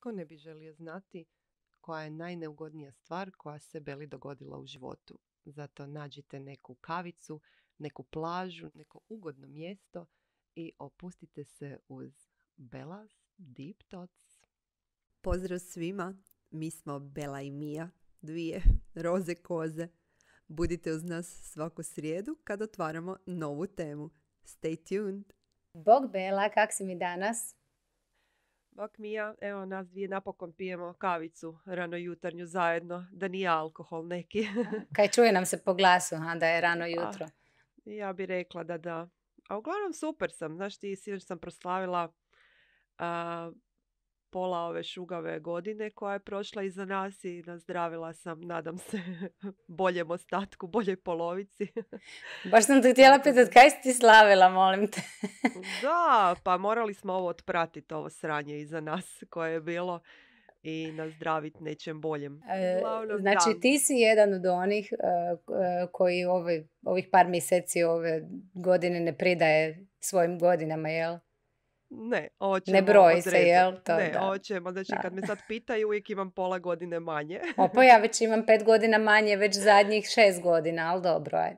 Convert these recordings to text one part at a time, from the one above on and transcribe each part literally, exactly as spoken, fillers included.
Nitko ne bi želio znati koja je najneugodnija stvar koja se Beli dogodila u životu. Zato nađite neku kavicu, neku plažu, neko ugodno mjesto i opustite se uz Bella's Deep Thoughts. Pozdrav svima, mi smo Bela i Mija, dvije roze koze. Budite uz nas svaku srijedu kad otvaramo novu temu. Stay tuned! Bog Bela, kak si mi danas? Bok Mija, evo nas dvije napokon pijemo kavicu rano jutarnju zajedno, da nije alkohol neki. Kaj čuje nam se po glasu, ha, da je rano jutro. A, ja bi rekla da da. A uglavnom super sam. Znaš ti, sinoć sam proslavila a, pola ove šugave godine koja je prošla iza nas i nazdravila sam, nadam se, boljem ostatku, boljoj polovici. Baš sam te htjela pitati, kaj si ti slavila, molim te? Da, pa morali smo ovo otpratiti, ovo sranje iza nas koje je bilo i nazdraviti nečem boljem. Uglavnom, znači da. Ti si jedan od onih uh, koji ove, ovih par mjeseci ove godine ne pridaje svojim godinama, jel? Ne, hoćemo ne broji odrezati. Se, jel? To, ne, da. hoćemo. Znači, da. Kad me sad pitaju, uvijek imam pola godine manje. Opa, ja već imam pet godina manje, već zadnjih šest godina, ali dobro, ajde.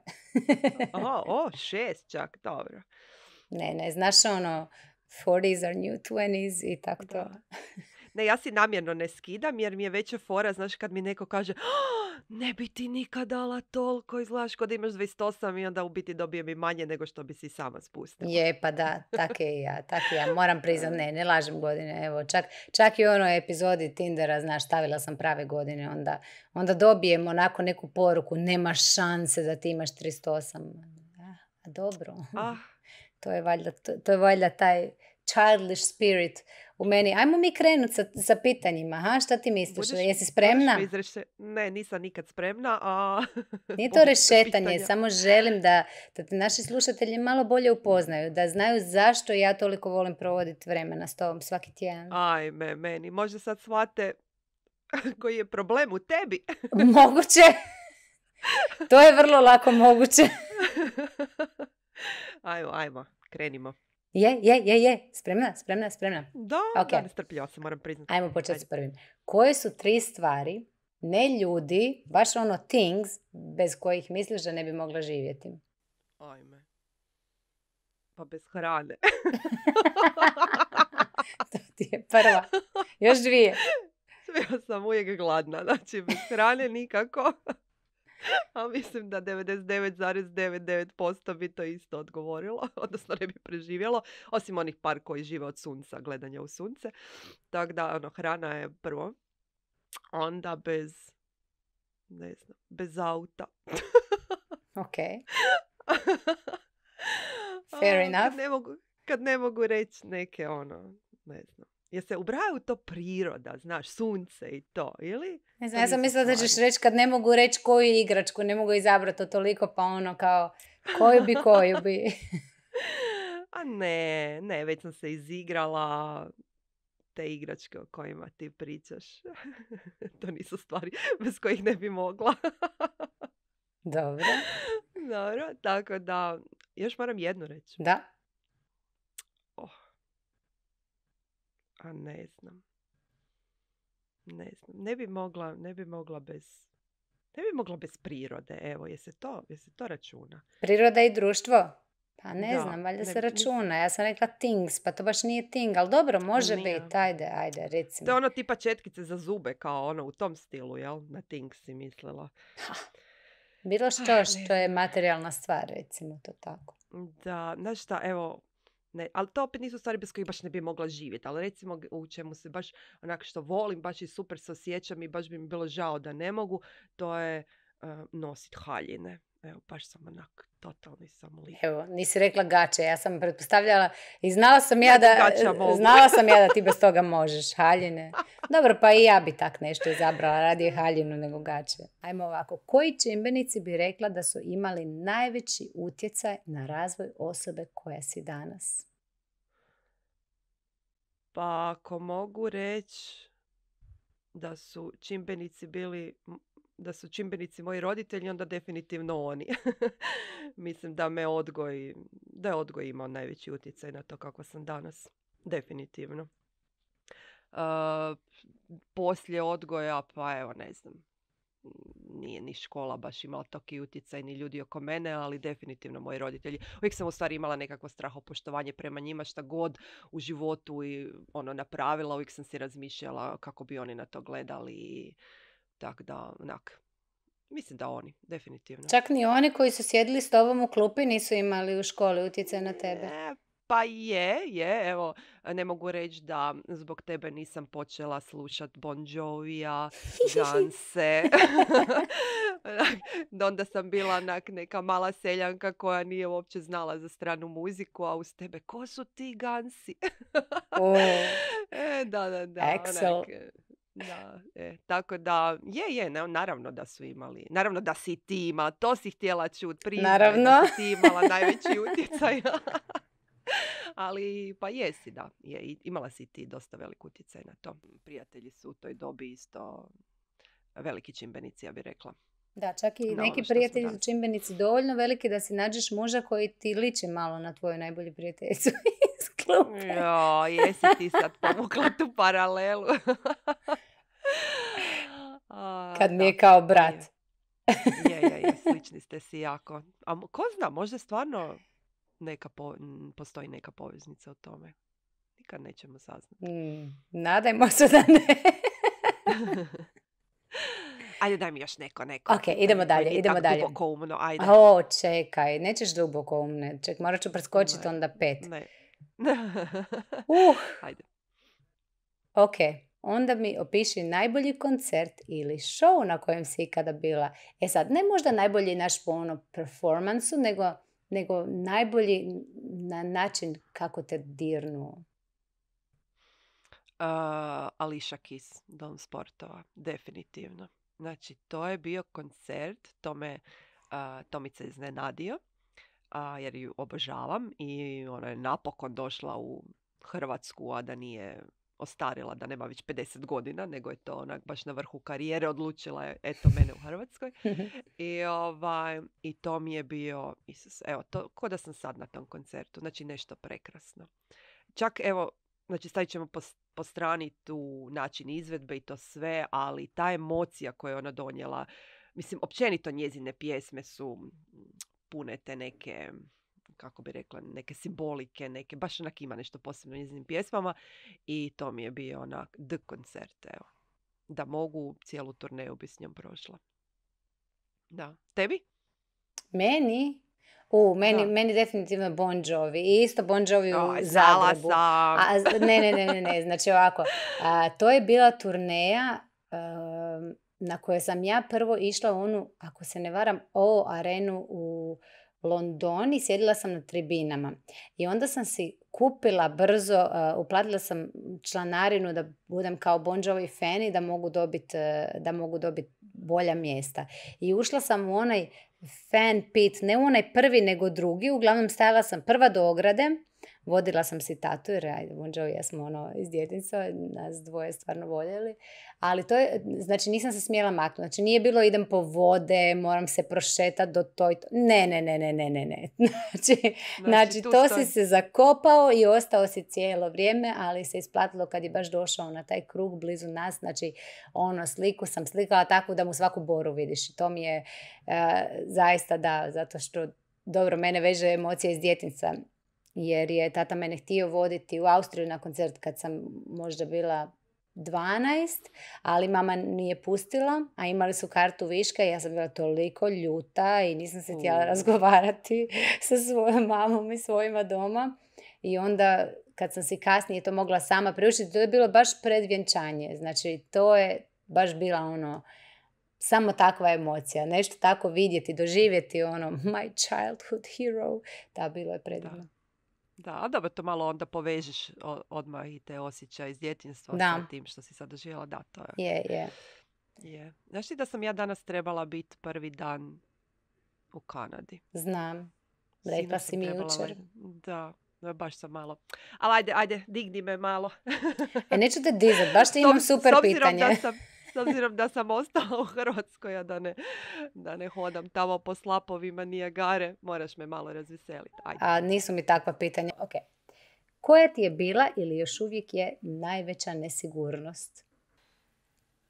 o, o, šest čak, dobro. Ne, ne, znaš ono, forties are new twenties i tako to. Ne, ja si namjerno ne skidam jer mi je veća fora, znaš, kad mi neko kaže oh, ne bi ti nikad dala toliko, izgledaš kod imaš dvadeset osam i onda u biti dobijem i manje nego što bi si sama spustila. Je, pa da, tak je i ja, tak je ja. Moram priznat, ne, ne lažem godine, evo, čak, čak i u onoj epizodi Tindera, znaš, stavila sam prave godine, onda, onda dobijem onako neku poruku, nema šanse da ti imaš trideset osam. A dobro, ah. to je valjda, to, to je valjda taj childish spirit u meni. Ajmo mi krenut sa, sa pitanjima. Ha? Šta ti misliš? Budeš, Jesi spremna? Izreše... Ne, nisam nikad spremna. A... Nije to rešetanje. Samo želim da, da te naši slušatelji malo bolje upoznaju. Da znaju zašto ja toliko volim provoditi vremena s tobom svaki tjedan. Ajme, meni. Možda sad shvate koji je problem u tebi. Moguće. To je vrlo lako moguće. Ajmo, ajmo. Krenimo. Je, je, je, je. Spremna, spremna, spremna. Da, okay. Da, nestrpljiva se, moram priznati. Ajmo početi s prvim. Koje su tri stvari, ne ljudi, baš ono things, bez kojih misliš da ne bi mogla živjeti? Ajme. Pa bez hrane. To ti je prva. Još dvije. Ja sam uvijek gladna, znači bez hrane nikako. A mislim da devedeset devet zarez devedeset devet posto bi to isto odgovorilo, odnosno ne bi preživjelo, osim onih par koji žive od sunca, gledanja u sunce. Tako da, ono, hrana je prvo. Onda bez, ne znam, bez auta. Ok. Fair enough. Kad ne mogu, kad ne mogu reći neke, ono, ne znam. Jer se ubrajaju to priroda, znaš, sunce i to, ili? Ne znam, ja sam mislila da ćeš reći kad ne mogu reći koju igračku, ne mogu izabrati to toliko, pa ono kao, koju bi, koju bi. A ne, ne, već sam se izigrala te igračke o kojima ti pričaš. To nisu stvari bez kojih ne bi mogla. Dobro. Dobro, tako da, još moram jednu reći. Da. A ne znam. Ne znam. Ne bi mogla, ne bi mogla bez... Ne bi mogla bez prirode. Evo, je se to, je se to računa? Priroda i društvo? Pa ne da, znam, valjda ne, se računa. Ja sam rekla things, pa to baš nije thing. Ali dobro, može biti. Ajde, ajde, recimo. To je ono tipa četkice za zube, kao ono u tom stilu, jel? Na things si mislila. Ha. Bilo što što je materijalna stvar, recimo to tako. Da, znaš šta, evo... Ne, ali to opet nisu stvari bez kojih baš ne bi mogla živjeti. Ali recimo u čemu se baš onako što volim, baš i super se osjećam i baš bi mi bilo žao da ne mogu, to je uh, nosit haljine. Evo, baš sam onak totalni sam lik. Evo, nisi rekla gače, ja sam pretpostavljala i znala sam ja da, znala sam ja da ti bez toga možeš, haljine. Dobro, pa i ja bi tak nešto izabrala, radije haljinu nego gače. Ajmo ovako, koji čimbenici bi rekla da su imali najveći utjecaj na razvoj osobe koja si danas? Pa ako mogu reći da su čimbenici bili... da su čimbenici moji roditelji, onda definitivno oni. Mislim da me odgoj, da je odgoj imao najveći utjecaj na to kako sam danas. Definitivno. Uh, poslije odgoja, pa evo, ne znam, nije ni škola baš imala toki utjecaj, ni ljudi oko mene, ali definitivno moji roditelji. Uvijek sam u stvari imala nekakvo strahopoštovanje prema njima, šta god u životu i ono napravila, uvijek sam si razmišljala kako bi oni na to gledali. Tako da, onak, mislim da oni, definitivno. Čak ni oni koji su sjedili s tobom u klupi nisu imali u školi utjecaj na tebe? E, pa je, je, evo, ne mogu reći da zbog tebe nisam počela slušat Bon Jovija, Ganse. Onda sam bila onak neka mala seljanka koja nije uopće znala za stranu muziku, a uz tebe, ko su ti Gansi? Oh. e, da, da, da. Excel. Onak, da, e, tako da, je, je, ne, naravno da su imali, naravno da si ti imala, to si htjela čuti, priznaj Naravno. da si ti imala najveći utjecaj. Ali, pa jesi, da, je, i imala si ti dosta velik utjecaj na to. Prijatelji su u toj dobi isto veliki čimbenici, ja bih rekla. Da, čak i No, neki ono što prijatelji sam su danas. čimbenici dovoljno veliki da si nađeš muža koji ti liči malo na tvoju najbolju prijateljicu iz klupe. Jo, jesi ti sad povukla tu paralelu. A, Kad mi da, je kao pa brat. Je, je, je, je, slični ste si jako. A mo- ko zna, možda stvarno neka po, m, postoji neka poveznica u tome. Nikad nećemo saznati. Mm, nadajmo se da ne. Ajde, daj mi još neko, neko. Ok, idemo Koje dalje, nije idemo tak dalje. duboko umno, ajde. O, čekaj, nećeš duboko umne. Ček, morat ću preskočiti Ne, onda pet. Ne. Uh, Ajde. ok, onda mi opiši najbolji koncert ili show na kojem si ikada bila. E sad, ne možda najbolji naš po ono performansu, nego, nego najbolji na način kako te dirnuo. Uh, Alicia Keys, Dom sportova, definitivno. Znači, to je bio koncert, to me uh, Tomica iznenadio, uh, jer ju obožavam i ona je napokon došla u Hrvatsku, a da nije ostarila, da nema već pedeset godina, nego je to onak baš na vrhu karijere, odlučila je, eto, mene u Hrvatskoj. I, ovaj, I to mi je bio, Isus, evo, to, ko da sam sad na tom koncertu, znači nešto prekrasno. Čak, evo, znači stavit ćemo po, po strani tu način izvedbe i to sve, ali ta emocija koju je ona donijela, mislim, općenito njezine pjesme su pune te neke, kako bi rekla, neke simbolike, neke, baš onak ima nešto posebno u njezinim pjesmama i to mi je bio onak the koncert, evo. Da mogu, cijelu turneju bi s njom prošla. Da. Tebi? Meni? U, meni, Da. meni definitivno Bon Jovi. I isto Bon Jovi u Oj, znala Zagrebu. sam. A, z- ne, ne, ne, ne, ne, znači ovako. A, to je bila turneja um, na kojoj sam ja prvo išla u onu, ako se ne varam, O arenu u Londoni, sjedila sam na tribinama. I onda sam si kupila brzo, uh, uplatila sam članarinu da budem kao Bon Jovi fan i da mogu dobiti uh, da mogu dobiti bolja mjesta. I ušla sam u onaj fan pit, ne u onaj prvi nego drugi, uglavnom stajala sam prva do ograde, vodila sam si tatu jer ajde, Bon Jovi, ja smo ono iz djetinjstva, nas dvoje stvarno voljeli, ali to je, znači nisam se smjela maknuti, znači nije bilo idem po vode, moram se prošetati do toj, to. ne, ne, ne, ne, ne, ne, ne, znači, znači tu to stoji. si se zakopao i ostao si cijelo vrijeme, ali se isplatilo kad je baš došao na taj krug blizu nas, znači ono sliku sam slikala tako da mu svaku boru vidiš i to mi je uh, zaista da, zato što dobro, mene veže emocije iz djetinjstva, jer je tata mene htio voditi u Austriju na koncert kad sam možda bila dvanaest, ali mama nije pustila, a imali su kartu viška i ja sam bila toliko ljuta i nisam se htjela U. razgovarati sa svojom mamom i svojima doma. I onda kad sam si kasnije to mogla sama priuštiti, to je bilo baš predvjenčanje. Znači to je baš bila ono, samo takva emocija. Nešto tako vidjeti, doživjeti ono, my childhood hero. Da, bilo je predivno. Da, a dobro, to malo onda povežeš o- odmah i te osjećaje iz djetinjstva Da. sa tim što si sad doživjela. Da, to je. Je, je. je. Znaš ti da sam ja danas trebala biti prvi dan u Kanadi? Znam. Rekla Sinoć si sam mi trebala jučer. let- Da, da, baš sam malo. Ali ajde, ajde, digni me malo. E, neću te dizat, baš ti S imam ob- super s obzirom pitanje. Da sam, s obzirom da sam ostala u Hrvatskoj, a da ne, da ne hodam tamo po slapovima Nijagare, moraš me malo razveseliti. Ajde. A nisu mi takva pitanja. Ok. Koja ti je bila ili još uvijek je najveća nesigurnost?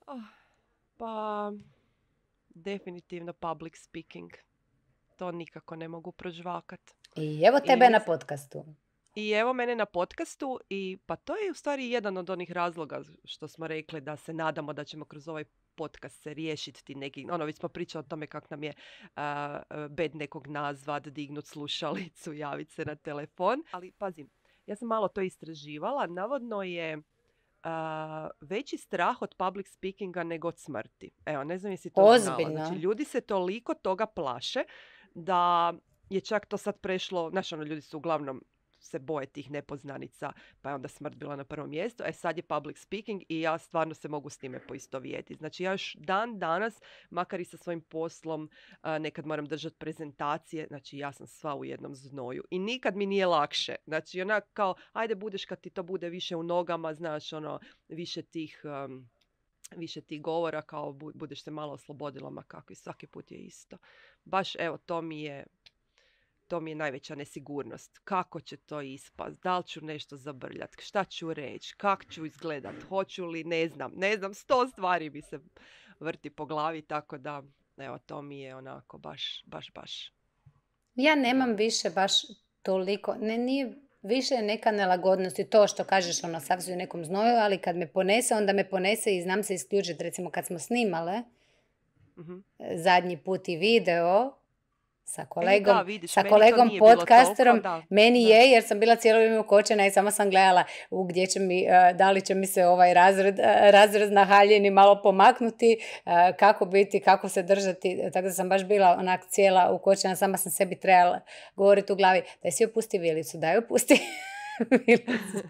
Oh, pa definitivno public speaking. To nikako ne mogu prožvakat. I evo tebe Ili na mis- podcastu. I evo mene na podcastu i pa to je u stvari jedan od onih razloga što smo rekli da se nadamo da ćemo kroz ovaj podcast se riješiti ti neki, ono već smo pričali o tome kako nam je uh, bed nekog nazvat, dignut slušalicu, javiti se na telefon. Ali pazim, ja sam malo to istraživala, navodno je uh, veći strah od public speakinga nego od smrti. Evo, ne znam jesi to Ozbiljno. znala. Znači, ljudi se toliko toga plaše da je čak to sad prešlo, znaš, ono, ljudi su uglavnom se boje tih nepoznanica, pa je onda smrt bila na prvom mjestu. E sad je public speaking i ja stvarno se mogu s time poistovjetiti. Znači ja još dan danas, makar i sa svojim poslom, a, nekad moram držati prezentacije, znači ja sam sva u jednom znoju i nikad mi nije lakše. Znači onak kao, ajde budeš kad ti to bude više u nogama, znaš, ono, više tih... Um, više tih govora, kao bu- budeš se malo oslobodila, ma kako i svaki put je isto. Baš, evo, to mi je to mi je najveća nesigurnost. Kako će to ispast? Da li ću nešto zabrljat? Šta ću reći? Kak ću izgledat? Hoću li? Ne znam. Ne znam. Sto stvari mi se vrti po glavi, tako da, evo, to mi je onako baš, baš, baš. Ja nemam više baš toliko, ne, nije više neka nelagodnost i to što kažeš, ono, sav si u nekom znoju, ali kad me ponese, onda me ponese i znam se isključiti. Recimo kad smo snimale Mhm. zadnji put i video sa kolegom, da, vidiš, sa meni to kolegom nije bilo podcasterom, toliko, da, meni da. je, jer sam bila cijelo vrijeme ukočena i samo sam gledala u gdje će mi, eh, da li će mi se ovaj razred, eh, razrez na haljini malo pomaknuti, eh, kako biti, kako se držati, tako da sam baš bila onak cijela ukočena, sama sam sebi trebala govoriti u glavi, daj si opusti vilicu, daj opusti vilicu.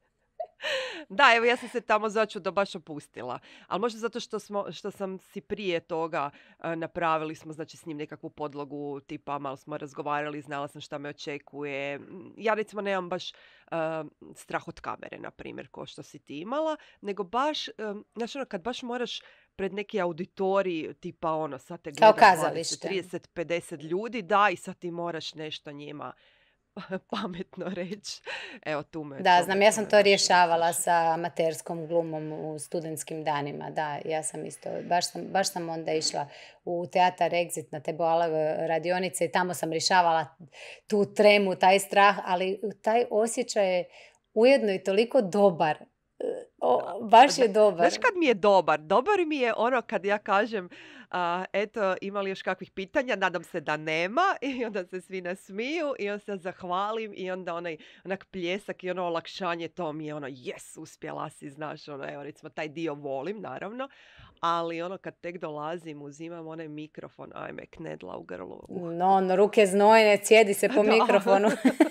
Da, evo ja sam se tamo začudo baš opustila. Ali možda zato što, smo, što sam si prije toga uh, napravili smo znači s njim nekakvu podlogu, tipa malo smo razgovarali, znala sam šta me očekuje. Ja recimo nemam baš uh, strah od kamere, na primjer, ko što si ti imala, nego baš, um, znači ono, kad baš moraš pred neki auditorij, tipa ono, sad te Kao gleda kazalište. dvadeset, trideset, pedeset ljudi, da, i sad ti moraš nešto njima pametno reći. Evo, tu me... Da, tu znam, me- ja tu sam me to baš rješavala plaši. sa amaterskom glumom u studentskim danima, da, ja sam isto, baš sam, baš sam onda išla u teatar Exit na te boalove radionice i tamo sam rješavala tu tremu, taj strah, ali taj osjećaj je ujedno i toliko dobar. O, baš je dobar. Znaš kad mi je dobar? Dobar mi je ono kad ja kažem a, eto, ima li još kakvih pitanja? Nadam se da nema. I onda se svi nasmiju i onda se zahvalim i onda onaj onak pljesak i ono olakšanje, to mi je ono, jes, uspjela si, znaš, ono, evo, recimo, taj dio volim, naravno, ali ono kad tek dolazim, uzimam onaj mikrofon, ajme, knedla u grlu. Uh. No, no, ruke znojne, cijedi se po Da. mikrofonu.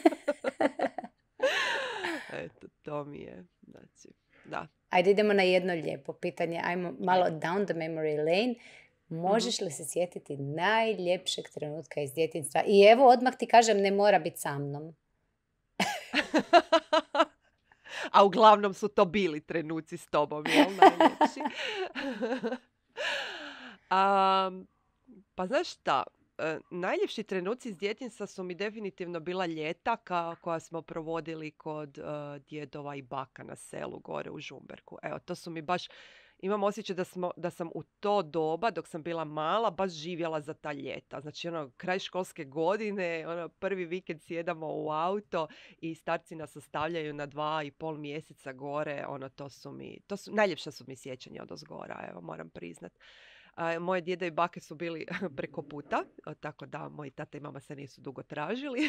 Eto, to mi je, znači, da. Ajde, idemo na jedno lijepo pitanje. Ajmo malo down the memory lane. Možeš li se sjetiti najljepšeg trenutka iz djetinjstva? I evo, odmah ti kažem, ne mora biti sa mnom. A uglavnom su to bili trenuci s tobom, jel, najljepši? um, pa znaš šta, e, najljepši trenuci iz djetinjstva su mi definitivno bila ljeta ka- koja smo provodili kod e, djedova i baka na selu gore u Žumberku. Evo, to su mi baš, imam osjećaj da, smo, da sam u to doba, dok sam bila mala, baš živjela za ta ljeta. Znači, ono, kraj školske godine, ono, prvi vikend sjedamo u auto i starci nas ostavljaju na dva i pol mjeseca gore, ono, to su mi, to su, najljepša su mi sjećanja od ozgora, evo, moram priznat. A, moje djede i bake su bili preko puta, o, tako da moji tata i mama se nisu dugo tražili.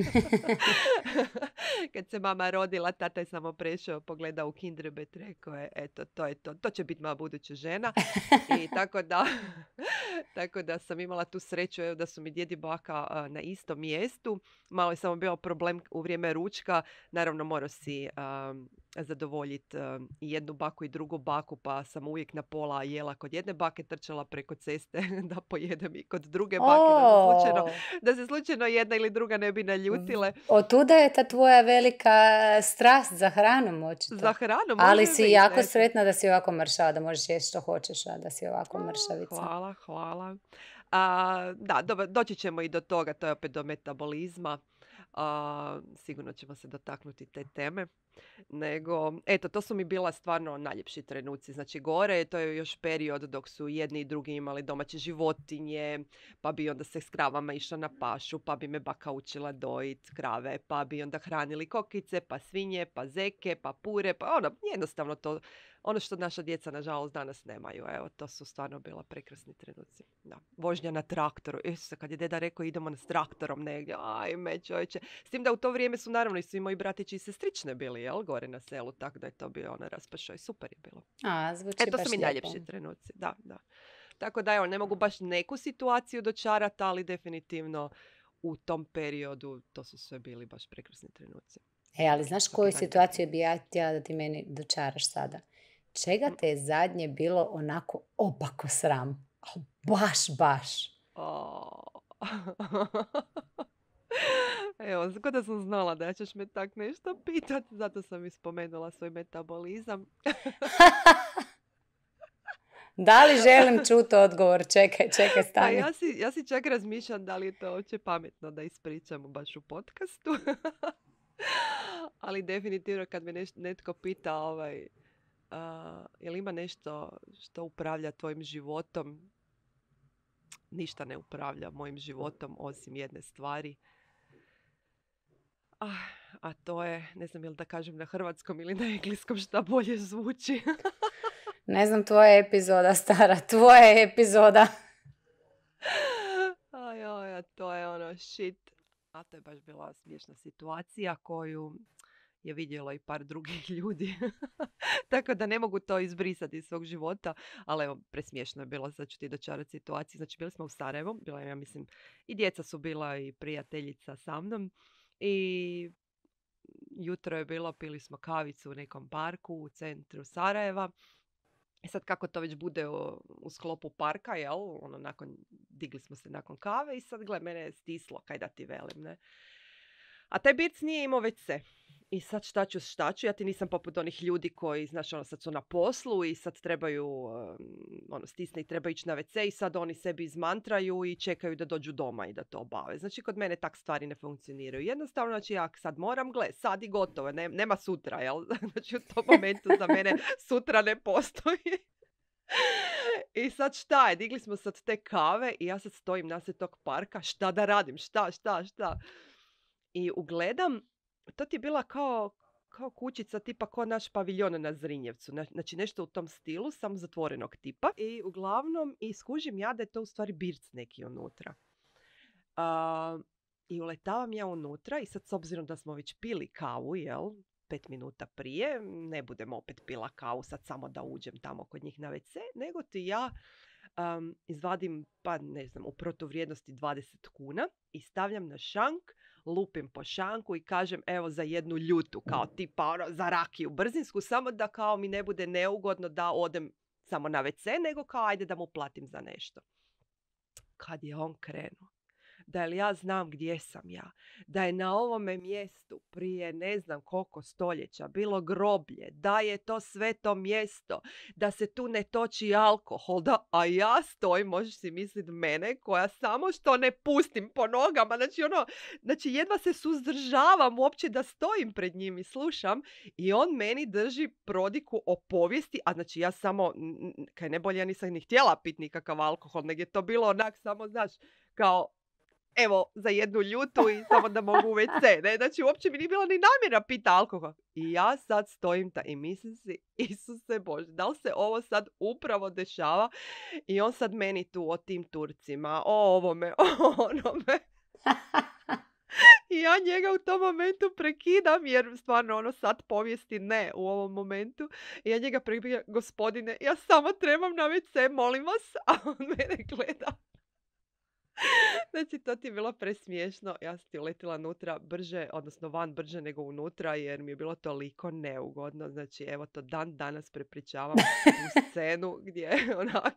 Kad se mama rodila, tata je samo prešao, pogledao u Kindrebet, rekao je, eto, to je to, to će biti moja buduća žena. I tako da, tako da sam imala tu sreću, evo, da su mi djed i baka a, na istom mjestu. Malo je samo bio problem u vrijeme ručka, naravno morao si a, zadovoljiti um, i jednu baku i drugu baku, pa sam uvijek na pola jela kod jedne bake, trčala preko ceste da pojedem i kod druge bake, da se, slučajno, da se slučajno jedna ili druga ne bi naljutile. Od tuda je ta tvoja velika strast za hranom, očito. Za hranu, Ali može si biti, jako eto. sretna da si ovako mršava, da možeš jesti što hoćeš, a da si ovako mršavica. Hvala, hvala. A, da, dobro, doći ćemo i do toga, to je opet do metabolizma. A, sigurno ćemo se dotaknuti te teme. Nego, eto, to su mi bila stvarno najljepši trenuci. Znači, gore, to je još period dok su jedni i drugi imali domaće životinje, pa bi onda se s kravama išla na pašu, pa bi me baka učila dojit krave, pa bi onda hranili kokice, pa svinje, pa zeke, pa pure, pa ono, jednostavno to, ono što naša djeca, nažalost, danas nemaju. Evo, to su stvarno bila prekrasni trenuci. Da. Vožnja na traktoru. Isuse, kad je deda rekao idemo s traktorom negdje, ajme čovječe. S tim da u to vrijeme su naravno i svi moji bratići i sestrične bili, jel, gore na selu, tako da je to bio ono raspašao i super je bilo. A, zvuči e, to baš su mi lijepo. najljepši trenuci, da, da. Tako da, evo, ne mogu baš neku situaciju dočarati, ali definitivno u tom periodu to su sve bili baš prekrasni trenuci. E, ali znaš koju situaciju bi ja htjela da ti meni dočaraš sada? Čega te je zadnje bilo onako opako sram? Oh, baš, baš. Oh. Evo, zgodno da sam znala da ćeš me tak nešto pitat, zato sam i spomenula svoj metabolizam. Da li želim čuti odgovor? Čekaj, čekaj, stani. Ja si, ja si čak razmišljam da li je to uopće pametno da ispričamo baš u podcastu. Ali definitivno kad me neš, netko pita ovaj, uh, je li ima nešto što upravlja tvojim životom, ništa ne upravlja mojim životom osim jedne stvari. Ah, a to je, ne znam je li da kažem na hrvatskom ili na engleskom, šta bolje zvuči. Ne znam, tvoja epizoda, stara, tvoja epizoda. Aj, aj, to je ono shit. A to je baš bila smiješna situacija koju je vidjelo i par drugih ljudi. Tako da ne mogu to izbrisati iz svog života. Ali evo, presmiješno je bilo, sad ću ti dočarati situaciju. Znači, bili smo u Sarajevu. Bila je, ja mislim, i djeca su bila i prijateljica sa mnom. I jutro je bilo, pili smo kavicu u nekom parku u centru Sarajeva. I sad kako to već bude u, u sklopu parka, jel? Ono, nakon, digli smo se nakon kave i sad, gle, mene je stislo, kaj da ti velim, ne? A taj Birc nije imao ve ce. I sad šta ću, šta ću, ja ti nisam poput onih ljudi koji, znaš, ono, sad su na poslu i sad trebaju, um, ono, stisne i treba ići na ve ce i sad oni sebi izmantraju i čekaju da dođu doma i da to obave. Znači, kod mene tak stvari ne funkcioniraju. Jednostavno, znači, ja sad moram, gle, sad i gotovo, ne, nema sutra, jel? Znači, u tom momentu za mene sutra ne postoji. I sad šta je, digli smo sad te kave i ja sad stojim nasred tog parka, šta da radim, šta, šta, šta. I ugledam, to ti je bila kao, kao kućica tipa kao naš paviljon na Zrinjevcu. Znači nešto u tom stilu, samo zatvorenog tipa. I uglavnom, i skužim ja da je to u stvari Birc neki unutra. Uh, I uletavam ja unutra i sad s obzirom da smo već pili kavu, jel, pet minuta prije, ne budem opet pila kavu sad samo da uđem tamo kod njih na ve ce, nego ti ja um, izvadim, pa ne znam, u protuvrijednosti dvadeset kuna i stavljam na šank, lupim po šanku i kažem evo za jednu ljutu, kao tipa ono, za rakiju brzinsku, samo da kao mi ne bude neugodno da odem samo na ve ce, nego kao ajde da mu platim za nešto. Kad je on krenuo, da li ja znam gdje sam ja, da je na ovome mjestu prije ne znam koliko stoljeća bilo groblje, da je to sveto mjesto, da se tu ne toči alkohol, da, a ja stojim, možeš si misliti mene, koja samo što ne pustim po nogama, znači ono, znači jedva se suzdržavam uopće da stojim pred njim i slušam i on meni drži prodiku o povijesti, a znači ja samo, kaj ne bolje, ja nisam ni htjela piti nikakav alkohol, nego je to bilo onak samo, znaš, kao evo, za jednu ljutu i samo da mogu u ve ce. Ne? Znači, uopće mi nije bila ni namjera pita alkohol. I ja sad stojim ta i mislim si, Isuse Bože, da li se ovo sad upravo dešava? I on sad meni tu o tim Turcima, o ovome, o onome. I ja njega u tom momentu prekidam, jer stvarno ono sad povijesti ne u ovom momentu. I ja njega prekidam, gospodine, ja samo trebam na ve ce, molim vas. A on mene gleda. Znači, to ti je bilo presmiješno. Ja sam ti uletila unutra brže, odnosno van brže nego unutra, jer mi je bilo toliko neugodno. Znači, evo to dan danas prepričavam tu scenu gdje onak...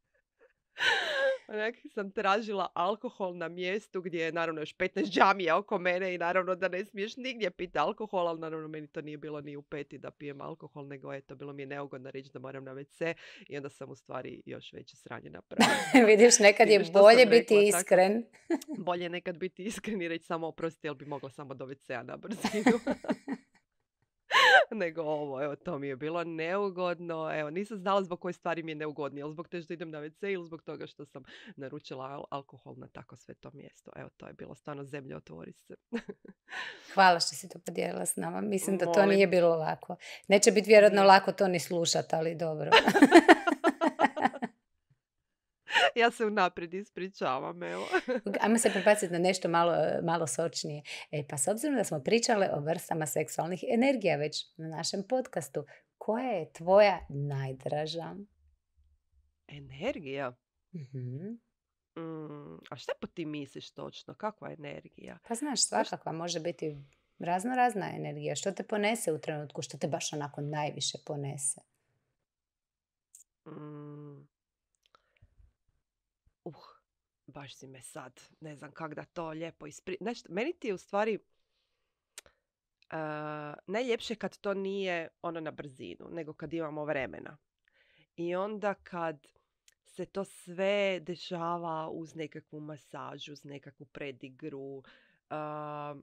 Onak sam tražila alkohol na mjestu gdje je naravno još petnaest džamija oko mene i naravno da ne smiješ nigdje piti alkohol, ali naravno meni to nije bilo ni u peti da pijem alkohol, nego eto, bilo mi je neugodno reći da moram na ve ce i onda sam u stvari još veće sranje napravila. Vidiš, nekad je bolje biti rekla, iskren. Tako, bolje nekad biti iskren i reći samo oprosti, jer bi mogla samo do ve cea na brzinu. nego ovo. Evo, to mi je bilo neugodno. Evo, nisam znala zbog koje stvari mi je neugodnije. Ili zbog te što idem na ve ce ili zbog toga što sam naručila al- alkohol na tako sve to mjesto. Evo, to je bilo stvarno zemlja otvori se. Hvala što si to podijelila s nama. Mislim da to Molim. nije bilo lako. Neće biti vjerojatno Nije. lako to ni slušat, ali dobro. Ja se unaprijed ispričavam, evo. Ajmo se prebaciti na nešto malo, malo sočnije. E, pa s obzirom da smo pričale o vrstama seksualnih energija već na našem podcastu, koja je tvoja najdraža? Energija? Mhm. Mm, a šta po ti misliš točno? Kakva je energija? Pa znaš, svakakva može biti razno razna energija. Što te ponese u trenutku, što te baš onako najviše ponese? Mm, uh, baš si me sad, ne znam kak da to lijepo ispri... Nešto, meni ti je u stvari uh, najljepše kad to nije ono na brzinu, nego kad imamo vremena. I onda kad se to sve dešava uz nekakvu masažu, uz nekakvu predigru, uh,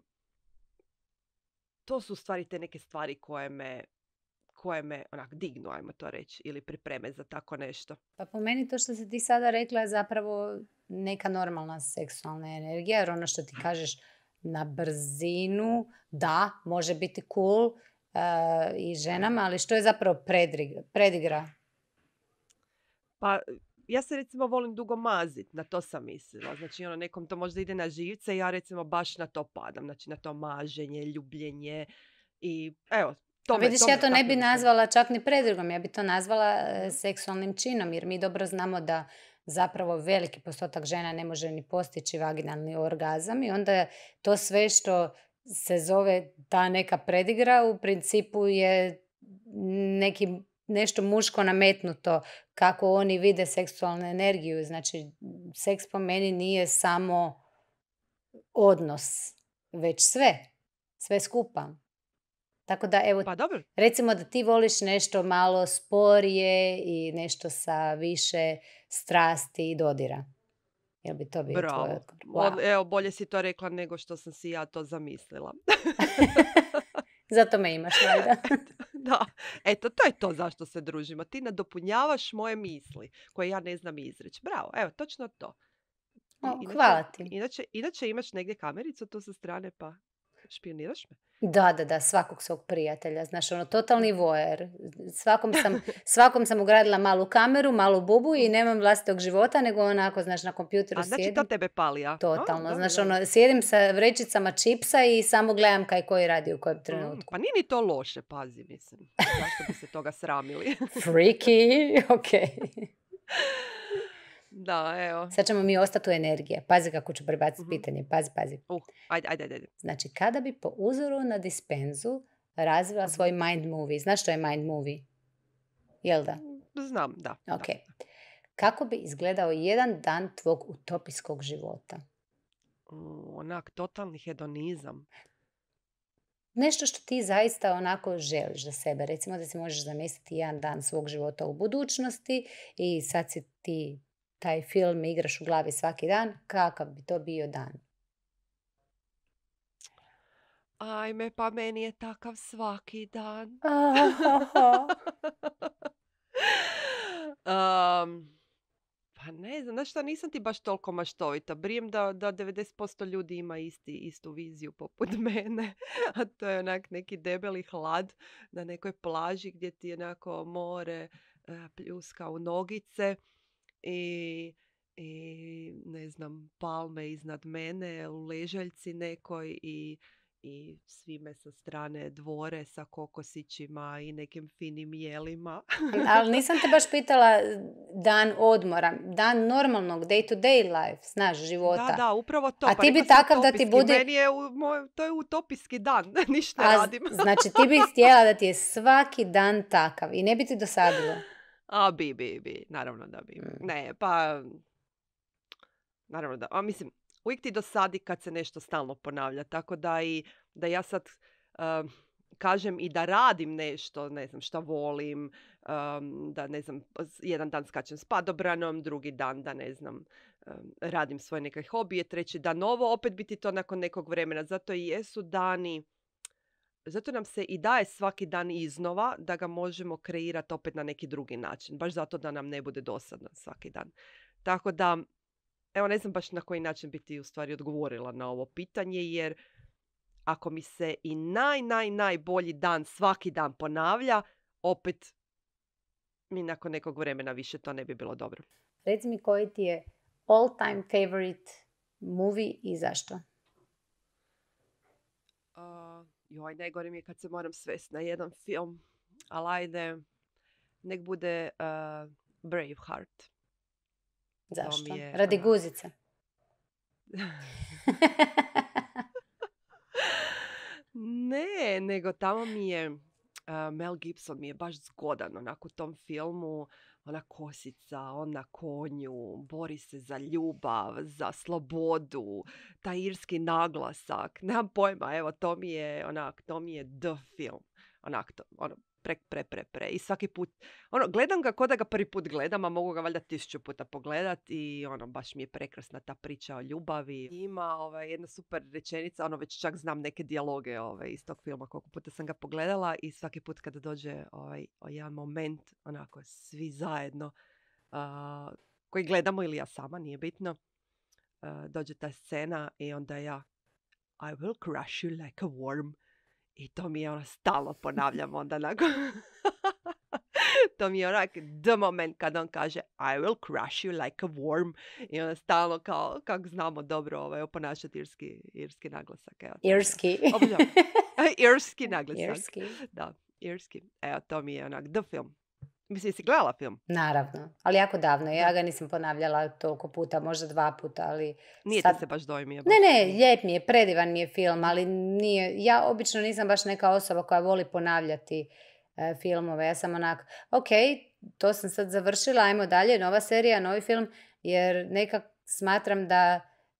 to su u stvari te neke stvari koje me koje me onak dignu, ajmo to reći, ili pripreme za tako nešto. Pa po meni to što si ti sada rekla je zapravo neka normalna seksualna energija, jer ono što ti kažeš na brzinu, da, može biti cool uh, i ženama, ali što je zapravo predrig- predigra? Pa ja se recimo volim dugo mazit, na to sam mislila. Znači ono, nekom to možda ide na živce, ja recimo baš na to padam. Znači na to maženje, ljubljenje i evo, to me, Vidiš, to me ja to ne tako bi mislim. nazvala čak ni predigom, ja bi to nazvala e, seksualnim činom, jer mi dobro znamo da zapravo veliki postotak žena ne može ni postići vaginalni orgazam i onda je to sve što se zove ta neka predigra u principu je neki, nešto muško nametnuto kako oni vide seksualnu energiju. Znači, seks po meni nije samo odnos, već sve, sve skupa. Tako da, evo, Pa dobro. recimo da ti voliš nešto malo sporije i nešto sa više strasti i dodira. Jel bi to bio tvoj Bravo. odgovor? Od- Wow. Evo, bolje si to rekla nego što sam si ja to zamislila. Zato me imaš, valjda. Da, eto, to je to zašto se družimo. Ti nadopunjavaš moje misli koje ja ne znam izreći. Bravo, evo, točno to. I- O, inače- hvala ti. Inače, inače imaš negdje kamericu tu sa strane pa špioniraš me? Da, da, da, svakog svog prijatelja. Znaš, ono, totalni voer. Svakom sam, svakom sam ugradila malu kameru, malu bubu i nemam vlastitog života, nego onako, znaš, na kompjuteru A znači sjedim. to tebe pali, a? Totalno. A, dobro, Znaš, dobro. ono, sjedim sa vrećicama čipsa i samo gledam kaj koji radi u kojem Mm, trenutku. pa nije ni to loše, pazi, mislim. Zašto bi se toga sramili? Freaky, ok. Da, evo. Sad ćemo mi ostati u energije. Pazi kako ću prebaciti Mhm. pitanje. Pazi, pazi. Uh, ajde, ajde, ajde. Znači, kada bi po uzoru na dispenzu razvila svoj mind movie. Znaš što je mind movie? Jel da? Znam, da. da. Ok. Kako bi izgledao jedan dan tvog utopijskog života? Mm, onak, totalni hedonizam. Nešto što ti zaista onako želiš za sebe. Recimo da si možeš zamisliti jedan dan svog života u budućnosti i sad si ti taj film igraš u glavi svaki dan. Kakav bi to bio dan? Ajme, pa meni je takav svaki dan. um, pa ne znam, znaš šta, nisam ti baš toliko maštovita. Brijem da, da devedeset posto ljudi ima isti, istu viziju poput mene. A to je onak neki debeli hlad na nekoj plaži gdje ti onako more uh, pljuska u nogice i, i ne znam, palme iznad mene u ležaljci nekoj i i svi me sa strane dvore sa kokosićima i nekim finim jelima. Ali nisam te baš pitala dan odmora, dan normalnog day to day life, znaš, života. Da, da, upravo to. A Pa ti bi rekla sam takav da ti utopijski. budi- Meni je, u, moj, to je utopijski dan, ništa A z- radim. znači ti bi htjela da ti je svaki dan takav i ne bi ti dosadilo. A bi, bi, bi, naravno da bi. Mm. Ne, pa, naravno da, a mislim, uvijek ti dosadi kad se nešto stalno ponavlja, tako da i, da ja sad um, kažem i da radim nešto, ne znam, šta volim, um, da ne znam, jedan dan skačem s padobranom, drugi dan da ne znam, um, radim svoje neke hobije, treći dan ovo, opet biti to nakon nekog vremena, zato i jesu dani zato nam se i daje svaki dan iznova da ga možemo kreirati opet na neki drugi način. Baš zato da nam ne bude dosadno svaki dan. Tako da, evo ne znam baš na koji način bi ti u stvari odgovorila na ovo pitanje, jer ako mi se i naj, naj, najbolji dan svaki dan ponavlja, opet mi nakon nekog vremena više to ne bi bilo dobro. Reci mi koji ti je all time favorite movie i zašto? Uh, joj, najgore mi je kad se moram svesti na jedan film, ali ajde, nek bude uh, Braveheart. Zašto? Je, Radi ona... guzice. Ne, nego tamo mi je uh, Mel Gibson mi je baš zgodan onako u tom filmu, ona kosica, on na konju, bori se za ljubav, za slobodu, taj irski naglasak, nemam pojma, evo to mi je onak, to mi je the film, onak to, ono, pre, pre, pre, pre. I svaki put, ono, gledam ga ko da ga prvi put gledam, a mogu ga valjda tisuću puta pogledat i ono, baš mi je prekrasna ta priča o ljubavi. Ima ovaj, jedna super rečenica, ono, već čak znam neke dijaloge ovaj, iz tog filma, koliko puta sam ga pogledala i svaki put kada dođe ovaj, jedan moment, onako, svi zajedno, uh, koji gledamo ili ja sama, nije bitno, uh, dođe ta scena i onda ja I will crush you like a worm. I to mi je ono stalno ponavljam onda nakon. To mi je onak the moment kad on kaže I will crush you like a worm. I onda stalno kao, kako znamo dobro ovaj, oponašati irski, irski naglasak. Evo, irski. Irski naglasak. Irski. Da, irski. Evo, to mi je onak the film. Mislim, jesi gledala film? Naravno, ali jako davno. Ja ga nisam ponavljala toliko puta, možda dva puta, ali... Nije sad... ti se baš dojmio? Ne, ne, lijep mi je, predivan mi je film, ali nije... Ja obično nisam baš neka osoba koja voli ponavljati e, filmove. Ja sam onak, ok, to sam sad završila, ajmo dalje, nova serija, novi film, jer nekak smatram da...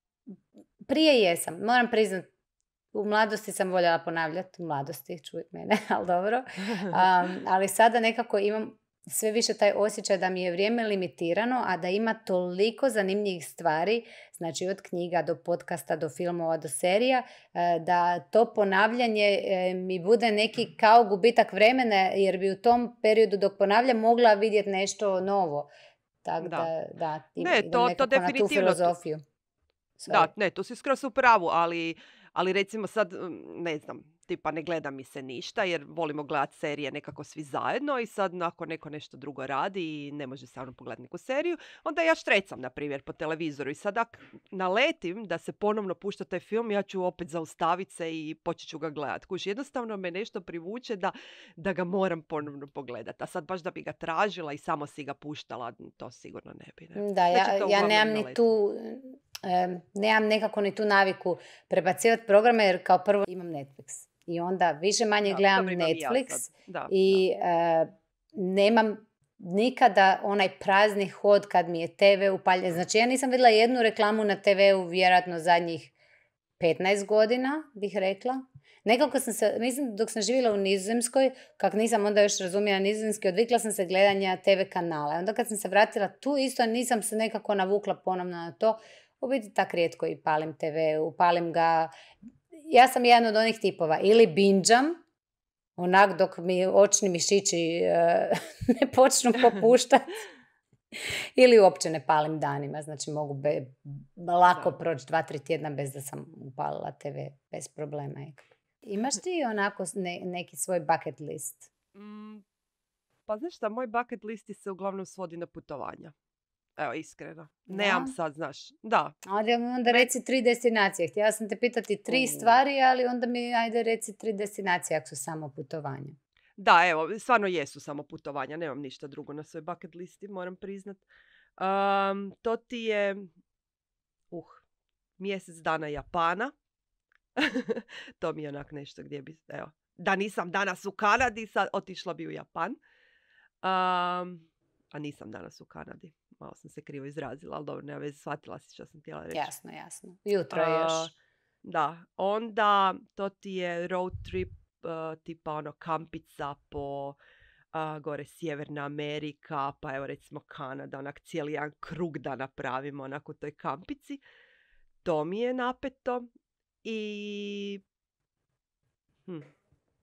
Prije jesam, moram priznat, u mladosti sam voljela ponavljati, u mladosti, čuj mene, ali dobro. Um, ali sada nekako imam sve više taj osjećaj da mi je vrijeme limitirano, a da ima toliko zanimljivih stvari, znači od knjiga do podcasta, do filmova, do serija, da to ponavljanje mi bude neki kao gubitak vremena, jer bi u tom periodu dok ponavljam mogla vidjeti nešto novo. Tako da, da, da ne, to, to definitivno. Na tu filozofiju. Sorry. Da, ne, tu si skroz u pravu, ali, ali recimo sad, ne znam, tipa ne gleda mi se ništa jer volimo gledati serije nekako svi zajedno i sad ako neko nešto drugo radi i ne može se ono pogledati neku seriju, onda ja štrecam, na primjer, po televizoru i sad ako naletim da se ponovno pušta taj film, ja ću opet zaustaviti se i počet ću ga gledati. Kuš, jednostavno me nešto privuče da, da ga moram ponovno pogledati. A sad baš da bi ga tražila i samo si ga puštala, to sigurno ne bi. Ne? Da, ja, ja nemam ni tu... Um, nemam nekako ni tu naviku prebacivati programe jer kao prvo imam Netflix i onda više manje da, gledam Netflix ja da, i da. Uh, nemam nikada onaj prazni hod kad mi je te ve upaljen. Znači ja nisam vidjela jednu reklamu na te veu vjerojatno zadnjih petnaest godina bih rekla. Nekako sam se, mislim dok sam živjela u Nizozemskoj, kak nisam onda još razumjela nizozemski, odvikla sam se gledanja te ve kanala. Onda kad sam se vratila tu isto nisam se nekako navukla ponovno na to. U biti tak rijetko i palim te ve, upalim ga. Ja sam jedan od onih tipova. Ili binđam, onak dok mi očni mišići uh, ne počnu popuštati. Ili uopće ne palim danima. Znači mogu be, lako da. proći dva, tri tjedna bez da sam upalila te ve, bez problema. Imaš ti onako ne, neki svoj bucket list? Mm, pa znaš šta, moj bucket listi se uglavnom svodi na putovanja. Evo, iskreno. Nemam sad, znaš. Da. Ali onda reci tri destinacije. Htjela sam te pitati tri stvari, ali onda mi ajde reci tri destinacije ako su samo putovanja. Da, evo, stvarno jesu samo putovanja. Nemam ništa drugo na svoj bucket listi, moram priznat. Um, to ti je uh, mjesec dana Japana. To mi je onak nešto gdje bi, evo, da nisam danas u Kanadi, sad otišla bi u Japan. Um, a nisam danas u Kanadi. Malo sam se krivo izrazila, ali dobro, nema veze, shvatila si što sam htjela reći. Jasno, jasno. Jutro je još. Uh, da, onda to ti je road trip, uh, tipa ono kampica po uh, gore Sjeverna Amerika, pa evo recimo Kanada, onak cijeli jedan krug da napravimo onak u toj kampici. To mi je napeto. I hm,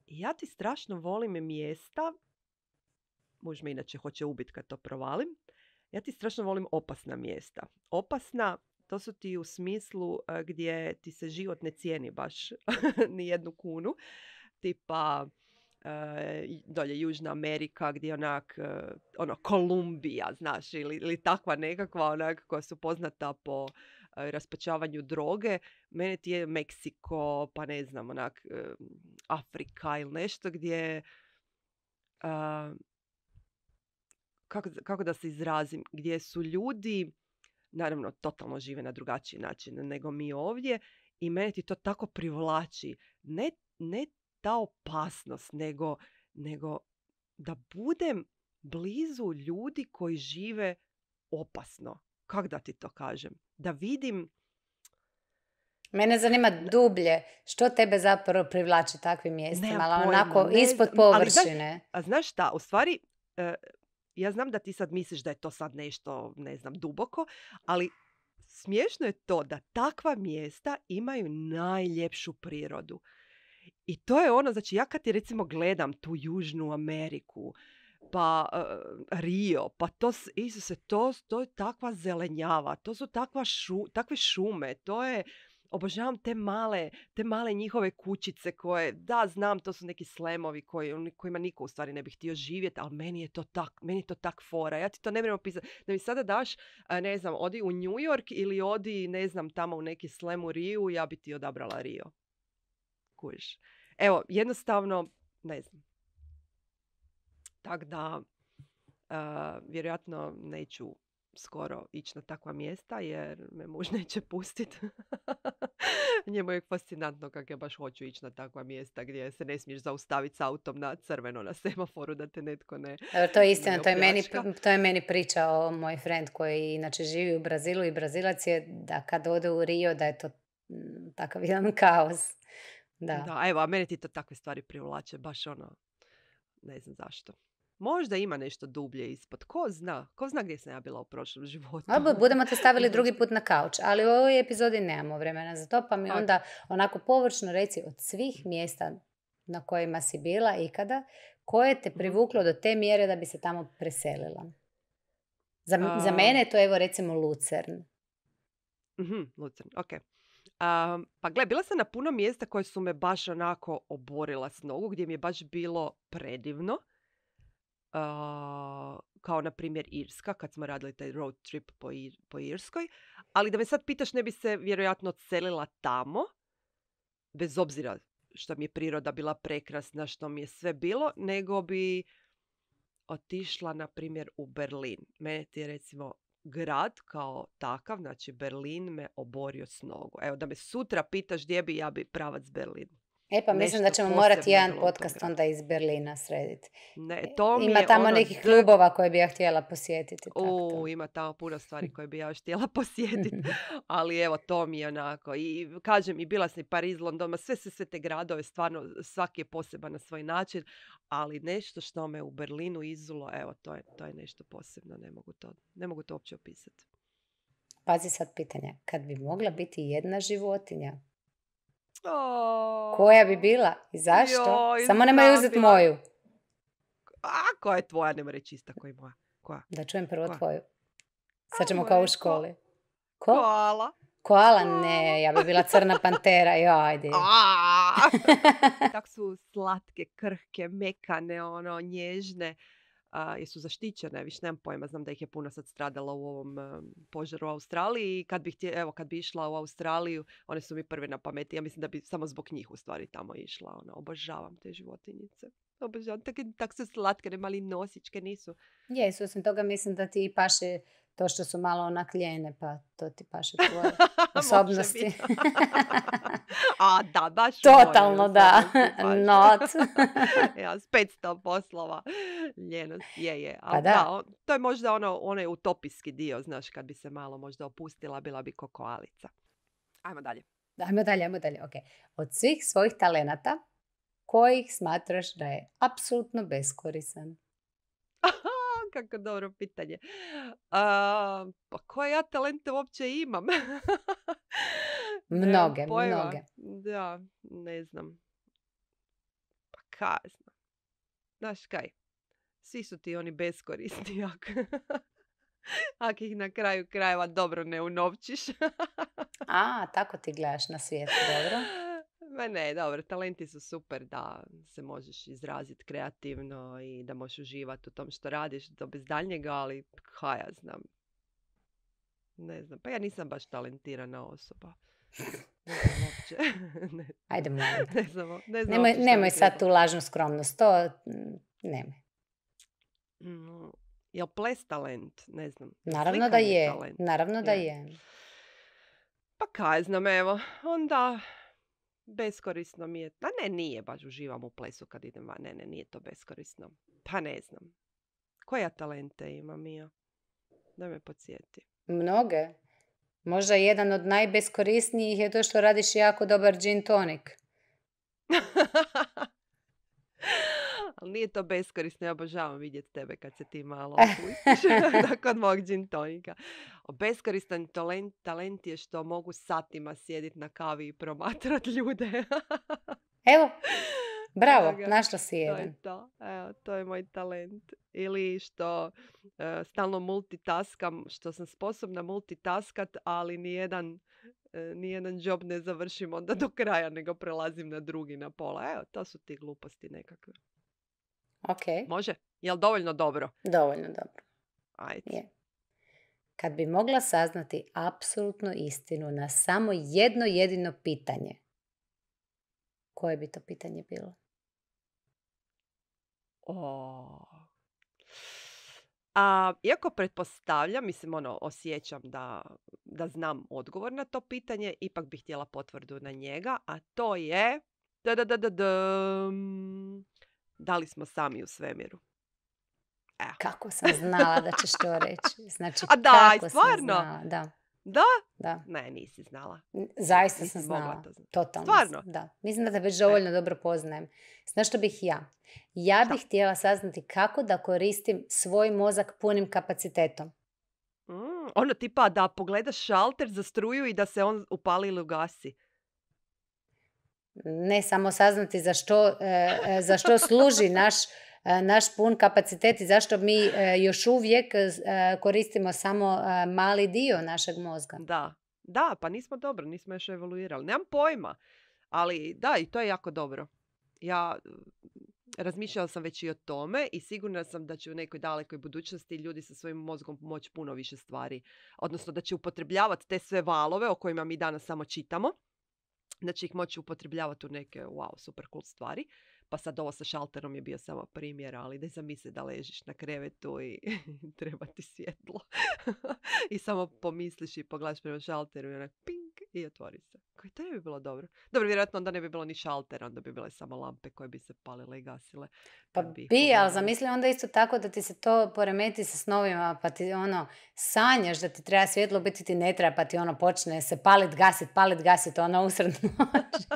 Ja ti strašno volim mjesta, muž me inače hoće ubiti kad to provalim, ja ti strašno volim opasna mjesta. Opasna, to su ti u smislu gdje ti se život ne cijeni baš ni jednu kunu. Tipa dolje Južna Amerika gdje onak, ono, Kolumbija, znaš, ili, ili takva nekakva onak koja su poznata po raspačavanju droge. Mene ti je Meksiko, pa ne znam, onak, Afrika ili nešto gdje, uh, kako, kako da se izrazim, gdje su ljudi, naravno, totalno žive na drugačiji način nego mi ovdje i mene ti to tako privlači. Ne, ne ta opasnost, nego, nego da budem blizu ljudi koji žive opasno. Kako da ti to kažem? Da vidim... Mene zanima dublje. Što tebe zapravo privlači takvim mjestima? Ali onako ne, ispod površine. Ali, a znaš šta? U stvari, uh, ja znam da ti sad misliš da je to sad nešto, ne znam, duboko, ali smiješno je to da takva mjesta imaju najljepšu prirodu. I to je ono, znači ja kad ti recimo gledam tu Južnu Ameriku, pa uh, Rio, pa to, Isuse, to, to je takva zelenjava, to su takva šu, takve šume, to je, obožavam te male, te male njihove kućice koje, da, znam, to su neki slemovi koji, kojima niko u stvari ne bi htio živjeti, ali meni je to tak, meni je to tak fora. Ja ti to ne moram opisati. Da mi sada daš, ne znam, odi u New York ili odi, ne znam, tamo u neki slem u Riju, ja bi ti odabrala Rio. Kužiš. Evo, jednostavno, ne znam. Tako da, uh, vjerojatno neću skoro ići na takva mjesta jer me muž neće pustiti. Njemu je fascinantno kako ja baš hoću ići na takva mjesta gdje se ne smiješ zaustaviti s autom na crveno na semaforu da te netko ne... Evo, to je istina, to je, meni, to je meni pričao moj friend koji inače živi u Brazilu i Brazilac je da kad ode u Rio da je to m, takav jedan kaos. Da. Da, evo, a mene ti to takve stvari privlače, baš ono, ne znam zašto. Možda ima nešto dublje ispod. Ko zna? Ko zna gdje sam ja bila u prošlom životu? A, budemo te stavili drugi put na kauč, ali u ovoj epizodi nemamo vremena za to, pa mi onda onako površno reci od svih mjesta na kojima si bila ikada, koje te privuklo do te mjere da bi se tamo preselila? Za, uh, za mene to je evo recimo Lucern. Uh-huh, Lucern, ok. Um, pa gle, bila sam na puno mjesta koje su me baš onako oborila s nogu, gdje mi je baš bilo predivno. Uh, kao na primjer Irska, kad smo radili taj road trip po, Ir- po Irskoj. Ali da me sad pitaš, ne bi se vjerojatno odselila tamo, bez obzira što mi je priroda bila prekrasna, što mi je sve bilo, nego bi otišla na primjer u Berlin. Mene ti je recimo grad kao takav, znači Berlin me oborio s nogu. Evo, da me sutra pitaš gdje bi, ja bi pravac Berlin. E pa mislim Nešto da ćemo morati jedan podcast onda iz Berlina srediti. Ne, to mi ima je tamo ono nekih d- klubova koje bi ja htjela posjetiti. U, ima tamo puno stvari koje bi ja još htjela posjetiti. Ali evo, to mi je onako. I kažem, i bila sam i Pariz, London, sve, sve, sve te gradove, stvarno svaki je poseban na svoj način. Ali nešto što me u Berlinu izulo, evo, to je, to je nešto posebno. Ne mogu to, ne mogu to uopće opisati. Pazi sad pitanje. Kad bi mogla biti jedna životinja, Oh, koja bi bila i zašto? joj, Samo nemoj znam, uzeti bila- moju. A, koja je tvoja? Nema reći ista koja je moja. Koja? Da čujem prvo Koja? tvoju. Sad ćemo moja kao je u ko- školi. Ko? Koala. Koala? Ne, ja bi bila crna pantera. Jo, ajde. A! Tako su slatke, krhke, mekane, ono, nježne. A, jesu zaštićene, više nemam pojma, znam da ih je puno sad stradalo u ovom um, požaru u Australiji i kad bi, htje, evo, kad bi išla u Australiju, one su mi prve na pameti, ja mislim da bi samo zbog njih u stvari tamo išla, ono, obožavam te životinjice. Obožavam, tako tak su slatke, ne mali nosičke nisu. Jesu, osim toga mislim da ti paše to što su malo onak ljene, pa to ti paše tvoje osobnosti. Može biti. A, da, baš Totalno moje da. osobnosti paše. Not. Ja, s petsto poslova. Ljenost, je, je. Pa Ali da. da, on- to je možda ono, onaj utopijski dio, znaš, kad bi se malo možda opustila, bila bi ko koalica. Ajmo dalje. Ajmo dalje, ajmo dalje. Okay. Od svih svojih talenata, kojih smatraš da je apsolutno beskoristan? Aha, kako dobro pitanje. A, pa koje ja talente uopće imam? Nemam Mnoge, pojma. mnoge. Da, ne znam. Pa kaj znam. Znaš kaj? Svi su ti oni beskorisni ako, ako ih na kraju krajeva dobro ne unovčiš. A, tako ti gledaš na svijet, dobro. Ma ne, dobro, talenti su super da se možeš izraziti kreativno i da možeš uživati u tom što radiš do bez daljnjega, ali kaj ja znam. Ne znam, pa ja nisam baš talentirana osoba. Ne znam uopće. ne, Ajde, molim. ne znam, ne znam Nemoj, uopće šta nemoj bi sad trebalo. tu lažnu skromnost, to mm, nemoj. Mm, jel ples talent? Ne znam. Naravno da Slikanje je, talent? naravno da Je. je. Pa kaj znam, evo, onda beskorisno mi je. A ne, nije baš uživam u plesu kad idem van. Ne, ne, nije to beskorisno. Pa ne znam. Koja talente ima Mija? Da me podsjeti. Mnoge. Možda jedan od najbeskorisnijih je to što radiš jako dobar gin tonic. Ali nije to beskorisno, ja obožavam vidjeti tebe kad se ti malo opustiš kod mog gin tonika. Beskoristan talent, talent je što mogu satima sjediti na kavi i promatrati ljude. Evo, bravo, Evo ga, našla si to je jedan. to. Evo, to je moj talent. Ili što e, stalno multitaskam, što sam sposobna multitaskat, ali nijedan, e, nijedan job ne završim onda do kraja, nego prelazim na drugi, na pola. Evo, to su ti gluposti nekakve. Ok, Može? Jel dovoljno dobro? dovoljno dobro. Ajde. Je. Kad bi mogla saznati apsolutnu istinu na samo jedno jedino pitanje, koje bi to pitanje bilo? O. A, iako pretpostavljam, mislim, ono, osjećam da, da znam odgovor na to pitanje, ipak bih htjela potvrdu na njega, a to je da, da, da, da, da, da li smo sami u svemiru. Evo. Kako sam znala da ćeš to reći. Znači, A daj, kako stvarno? sam znala. Da, Da? da. Ne, nisi znala. Zaista Nisi sam mogla znala. to znati. Totalno. Stvarno? Da. Mislim da te već dovoljno dobro poznajem. Znaš što bih ja? Ja Šta? bih htjela saznati kako da koristim svoj mozak punim kapacitetom. Mm, ono tipa da pogledaš šalter za struju i da se on upali ili ugasi. Ne samo saznati za što, e, e, za što služi naš, e, naš pun kapacitet i zašto mi e, još uvijek e, koristimo samo e, mali dio našeg mozga. Da, da, pa nismo dobro, nismo još evoluirali. Nemam pojma, ali da, i to je jako dobro. Ja mm, razmišljala sam već i o tome i sigurna sam da će u nekoj dalekoj budućnosti ljudi sa svojim mozgom moći puno više stvari. Odnosno da će upotrebljavati te sve valove o kojima mi danas samo čitamo. Da će ih moći upotrebljavati u neke wow, super cool stvari. Pa sad ovo sa šalterom je bio samo primjer, ali da zamisli da ležiš na krevetu i treba ti svjetlo. I samo pomisliš i pogledaš prema šalteru i onak ping i otvori se. Koji to ne bi bilo dobro. Dobro, vjerojatno onda ne bi bilo ni šaltera, onda bi bile samo lampe koje bi se palile i gasile. Pa kad ih bi, ali pogledali. zamisli onda isto tako da ti se to poremeti sa snovima, pa ti ono sanjaš da ti treba svjetlo, biti ti ne treba, pa ti ono počne se palit, gasit, palit, gasit, ono usred noći.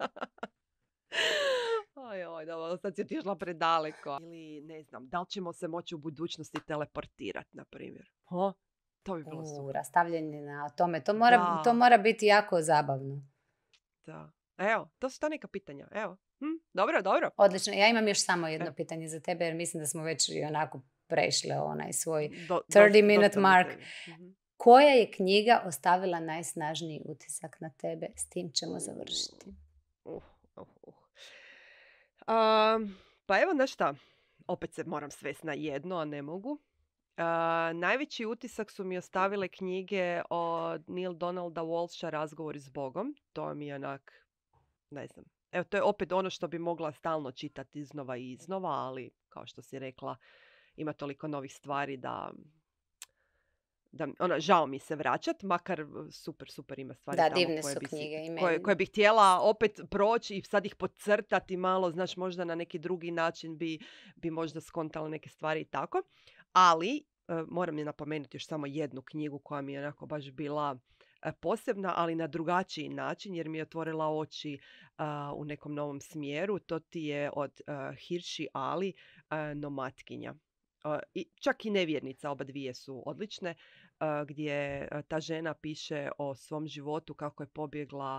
Oj, oj, da, sad si otišla predaleko. Ili, ne znam, da li ćemo se moći u budućnosti teleportirati, na primjer? Ha? To bi bilo U, super. rastavljanje na tome, to mora, Da. to mora biti jako zabavno. Da. Evo, to su ta neka pitanja. Evo. Hm? Dobro, dobro. Odlično, ja imam još samo jedno E. pitanje za tebe, jer mislim da smo već i onako prešle onaj svoj Do, thirty dosta- minute dosta mi mark. tebi. Mhm. Koja je knjiga ostavila najsnažniji utisak na tebe? S tim ćemo završiti. Uh, uh, uh. Um, pa evo, znaš šta, opet se moram svesti na jedno, a ne mogu. Uh, najveći utisak su mi ostavile knjige od Neil Donalda Walsha Razgovori s Bogom. To mi je onak, ne znam. Evo, to je opet ono što bi mogla stalno čitati iznova i iznova, ali kao što si rekla, ima toliko novih stvari da... da ono, žao mi se vraćat, makar super, super ima stvari Da, tamo divne koje su bi si- knjige i koje, meni. koje bih htjela opet proći i sad ih podcrtati malo, znaš, možda na neki drugi način bi, bi možda skontala neke stvari i tako. Ali, e, moram je napomenuti još samo jednu knjigu koja mi je onako baš bila e, posebna, ali na drugačiji način, jer mi je otvorila oči a, u nekom novom smjeru. To ti je od a, Hirši Ali, a, Nomatkinja. A, i čak i nevjernica, oba dvije su odlične, a, gdje a, ta žena piše o svom životu kako je pobjegla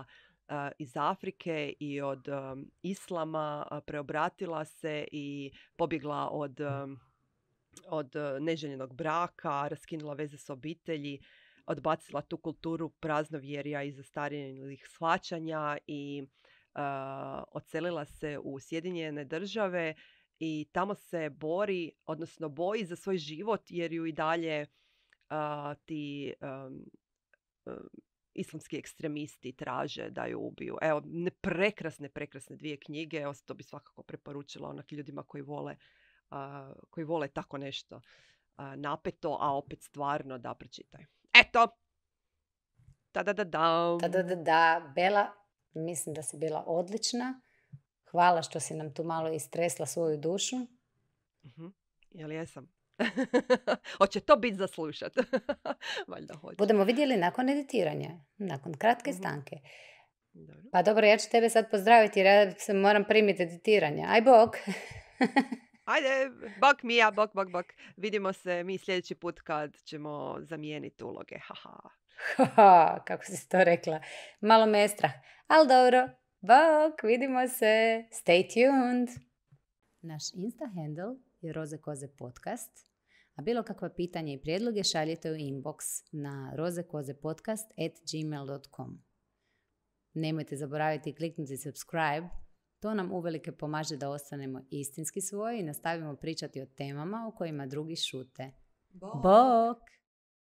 iz Afrike i od um, islama uh, preobratila se i pobjegla od, um, od neželjenog braka, raskinula veze s obitelji, odbacila tu kulturu praznovjerja i zastarjelih shvaćanja i uh, odselila se u Sjedinjene države i tamo se bori, odnosno boji za svoj život jer ju i dalje uh, ti um, um, islamski ekstremisti traže da ju ubiju. Evo, ne, prekrasne, prekrasne dvije knjige. Evo, to bi svakako preporučila onak ljudima koji vole, uh, koji vole tako nešto uh, napeto, a opet stvarno da pročitaju. Eto! Ta-da-da-da! Ta-da-da-da! Bela, mislim da si bila odlična. Hvala što si nam tu malo istresla svoju dušu. Uh-huh. Jel jesam? Hoće to biti za slušat. Valjda hoće. Budemo vidjeli nakon editiranja. Nakon kratke Uh-huh. stanke. Dobro. Pa dobro, ja ću tebe sad pozdraviti jer ja se moram primiti editiranja. Aj bok! Ajde, bok Mija, bok, bok, bok. Vidimo se mi sljedeći put kad ćemo zamijeniti uloge. Haha. Haha, kako si to rekla. Malo me je strah. Ali dobro, bok, vidimo se. Stay tuned. Naš Insta handle je Roze Koze podcast. A bilo kakva pitanja i prijedloge šaljite u inbox na rozekozepodcast at gmail dot com. Nemojte zaboraviti kliknuti subscribe. To nam uvelike pomaže da ostanemo istinski svoji i nastavimo pričati o temama o kojima drugi šute. Bok! Bok!